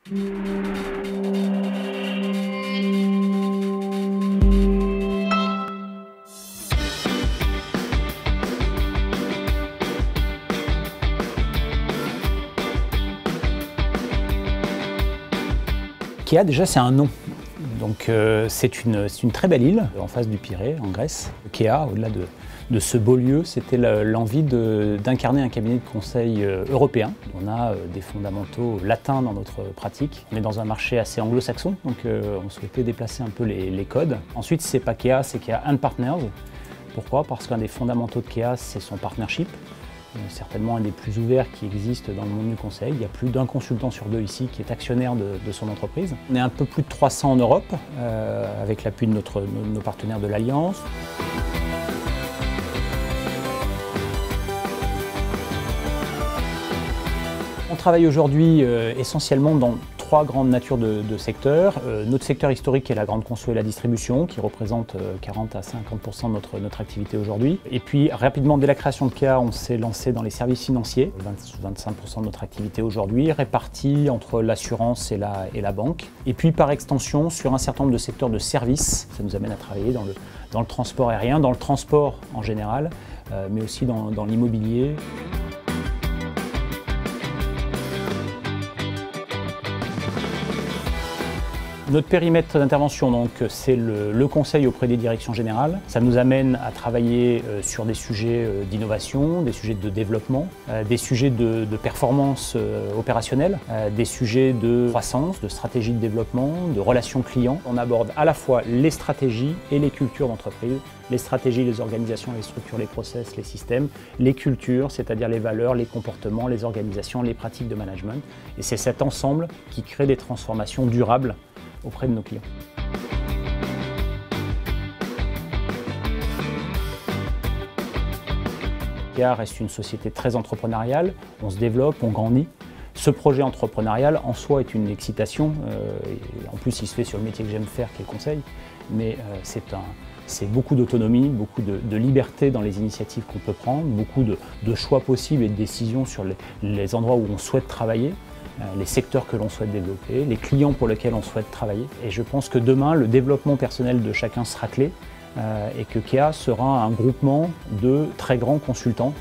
Kea, déjà, c'est un nom. Donc c'est une très belle île en face du Pirée, en Grèce. Kea, au-delà de ce beau lieu, c'était l'envie d'incarner un cabinet de conseil européen. On a des fondamentaux latins dans notre pratique. On est dans un marché assez anglo-saxon, donc on souhaitait déplacer un peu les codes. Ensuite, c'est pas Kea, c'est Kea and Partners. Pourquoi? Parce qu'un des fondamentaux de Kea, c'est son partnership. Certainement un des plus ouverts qui existe dans le monde du conseil. Il y a plus d'un consultant sur deux ici qui est actionnaire de son entreprise. On est un peu plus de 300 en Europe, avec l'appui de nos partenaires de l'Alliance. On travaille aujourd'hui essentiellement dans trois grandes natures de secteurs. Notre secteur historique est la grande conso et la distribution, qui représente 40 à 50% de notre activité aujourd'hui. Et puis rapidement, dès la création de Kea, on s'est lancé dans les services financiers, 25% de notre activité aujourd'hui, répartie entre l'assurance et la banque. Et puis par extension, sur un certain nombre de secteurs de services, ça nous amène à travailler dans le transport aérien, dans le transport en général, mais aussi dans l'immobilier. Notre périmètre d'intervention, donc, c'est le conseil auprès des directions générales. Ça nous amène à travailler sur des sujets d'innovation, des sujets de développement, des sujets de performance opérationnelle, des sujets de croissance, de stratégie de développement, de relations clients. On aborde à la fois les stratégies et les cultures d'entreprise. Les stratégies, les organisations, les structures, les process, les systèmes, les cultures, c'est-à-dire les valeurs, les comportements, les organisations, les pratiques de management. Et c'est cet ensemble qui crée des transformations durables auprès de nos clients. Kea reste une société très entrepreneuriale, on se développe, on grandit. Ce projet entrepreneurial en soi est une excitation, en plus il se fait sur le métier que j'aime faire qui est le conseil, mais c'est beaucoup d'autonomie, beaucoup de liberté dans les initiatives qu'on peut prendre, beaucoup de choix possibles et de décisions sur les endroits où on souhaite travailler, les secteurs que l'on souhaite développer, les clients pour lesquels on souhaite travailler. Et je pense que demain, le développement personnel de chacun sera clé et que Kea sera un groupement de très grands consultants.